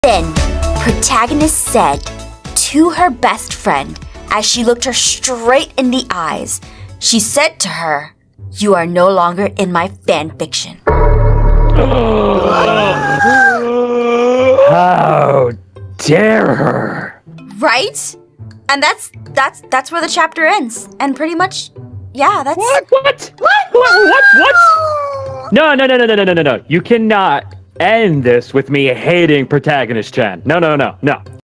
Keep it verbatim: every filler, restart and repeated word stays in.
Then, protagonist said to her best friend as she looked her straight in the eyes, she said to her, "You are no longer in my fan fiction." How dare her? Right? And that's that's that's where the chapter ends. And pretty much, yeah, that's What? What? What? What? What? What? No, no, no, no, no, no, no, no. You cannot end this with me hating protagonist Chen. No, no, no, no.